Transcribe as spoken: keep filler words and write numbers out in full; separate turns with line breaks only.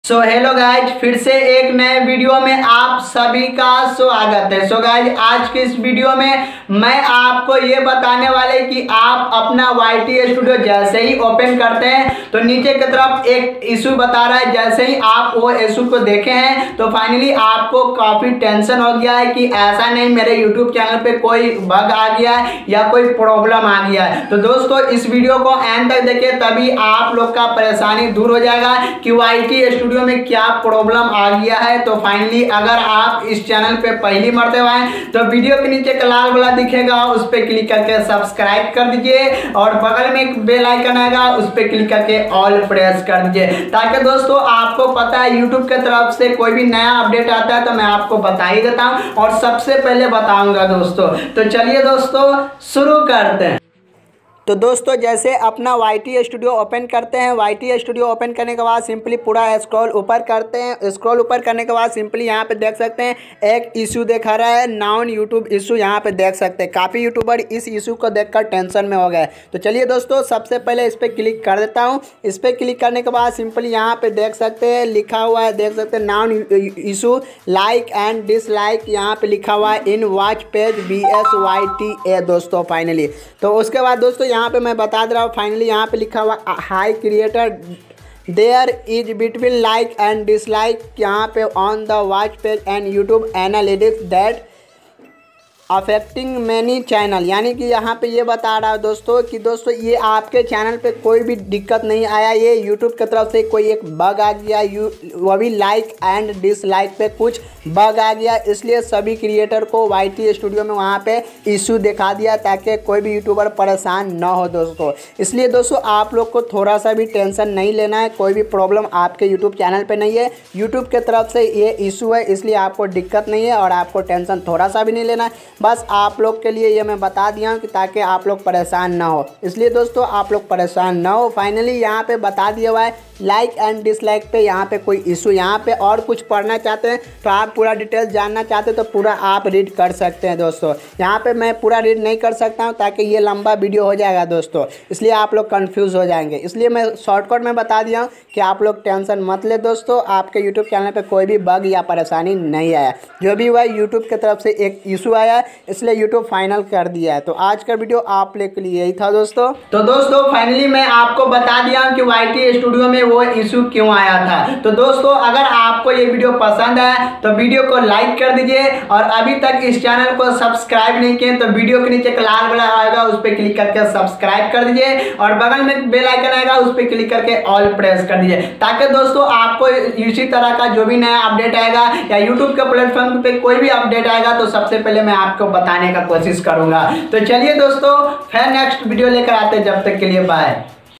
So hello guys, फिर से एक नए वीडियो में आप सभी का स्वागत है। सो गाइज, आज के इस वीडियो में मैं आपको ये बताने वाले कि आप अपना वाई टी स्टूडियो जैसे ही ओपन करते हैं तो नीचे की तरफ एक इशू बता रहा है। जैसे ही आप वो इशू को देखे हैं तो फाइनली आपको काफ़ी टेंशन हो गया है कि ऐसा नहीं मेरे यूट्यूब चैनल पे कोई बग आ गया है या कोई प्रॉब्लम आ गया है। तो दोस्तों, इस वीडियो को एंड तक देखें, तभी आप लोग का परेशानी दूर हो जाएगा कि वाई टी स्टूडियो में क्या प्रॉब्लम आ गया है। तो फाइनली अगर आप इस चैनल पे पहली मरतबा हैं तो वीडियो के नीचे का लाल वाला दिखेगा, उस पर क्लिक करके सब्सक्राइब कर दीजिए और बगल में एक बेल आइकन आएगा, उस पर क्लिक करके ऑल प्रेस कर दीजिए, ताकि दोस्तों आपको पता है यूट्यूब की तरफ से कोई भी नया अपडेट आता है तो मैं आपको बता ही देता हूं और सबसे पहले बताऊंगा दोस्तों। तो चलिए दोस्तों शुरू करते हैं। तो दोस्तों, जैसे अपना वाई टी स्टूडियो ओपन करते हैं, वाई टी स्टूडियो ओपन करने के बाद सिंपली पूरा स्क्रॉल ऊपर करते हैं। स्क्रॉल ऊपर करने के बाद सिंपली यहाँ पे देख सकते हैं एक इशू दिखा रहा है, नॉन यूट्यूब इशू। यहाँ पे देख सकते हैं काफ़ी यूट्यूबर इस इशू को देखकर टेंशन में हो गए। तो चलिए दोस्तों, सबसे पहले इस पर क्लिक कर देता हूँ। इस पर क्लिक करने के बाद सिंपली यहाँ पर देख सकते हैं लिखा हुआ है, देख सकते हैं non issue like and dislike, यहाँ पर लिखा हुआ है in watch page B S Y T A दोस्तों फाइनली। तो उसके बाद दोस्तों यहाँ पे मैं बता दे रहा हूँ, फाइनली यहाँ पे लिखा हुआ high creator there is between like and dislike, यहाँ पे on the watch page and YouTube analytics that affecting many channel, यानी कि यहाँ पे ये बता रहा है दोस्तों कि दोस्तों ये आपके चैनल पे कोई भी दिक्कत नहीं आया, ये यूट्यूब की तरफ से कोई एक बग आ गया, यू वो भी लाइक एंड डिसलाइक पे कुछ बग आ गया, इसलिए सभी क्रिएटर को वाई टी स्टूडियो में वहाँ पे इशू दिखा दिया ताकि कोई भी यूट्यूबर परेशान ना हो दोस्तों। इसलिए दोस्तों आप लोग को थोड़ा सा भी टेंशन नहीं लेना है, कोई भी प्रॉब्लम आपके यूट्यूब चैनल पर नहीं है, यूट्यूब की तरफ से ये इशू है, इसलिए आपको दिक्कत नहीं है और आपको टेंशन थोड़ा सा भी नहीं लेना है। बस आप लोग के लिए ये मैं बता दिया हूँ कि ताकि आप लोग परेशान ना हो, इसलिए दोस्तों आप लोग परेशान ना हो। फाइनली यहाँ पे बता दिया हुआ है लाइक एंड डिसलाइक पे यहाँ पे कोई इशू, यहाँ पे और कुछ पढ़ना चाहते हैं तो आप पूरा डिटेल्स जानना चाहते हैं तो पूरा आप रीड कर सकते हैं दोस्तों। यहाँ पे मैं पूरा रीड नहीं कर सकता हूँ ताकि ये लंबा वीडियो हो जाएगा दोस्तों, इसलिए आप लोग कंफ्यूज हो जाएंगे, इसलिए मैं शॉर्टकट में बता दिया हूँ कि आप लोग टेंशन मत ले दोस्तों। आपके यूट्यूब चैनल पर कोई भी बग या परेशानी नहीं आया, जो भी हुआ यूट्यूब की तरफ से एक इशू आया इसलिए यूट्यूब फाइनल कर दिया है। तो आज का वीडियो आप लोग के लिए यही था दोस्तों। तो दोस्तों फाइनली मैं आपको बता दिया हूँ कि वाई टी स्टूडियो में वो इशू क्यों आया था। तो दोस्तों अगर आपको ये वीडियो पसंद आया तो वीडियो को लाइक कर दीजिए और अभी तक इस चैनल को सब्सक्राइब नहीं किए तो वीडियो के नीचे लाल वाला आएगा, उस पर क्लिक करके सब्सक्राइब कर दीजिए और बगल में बेल आइकन आएगा, उस पर क्लिक करके ऑल प्रेस कर दीजिए, ताकि दोस्तों आपको इसी तरह का जो भी नया अपडेट आएगा या यूट्यूब के प्लेटफॉर्म पे कोई भी अपडेट आएगा तो सबसे पहले मैं आपको बताने का कोशिश करूंगा। तो चलिए दोस्तों फिर नेक्स्ट वीडियो लेकर आते हैं, जब तक के लिए बाय।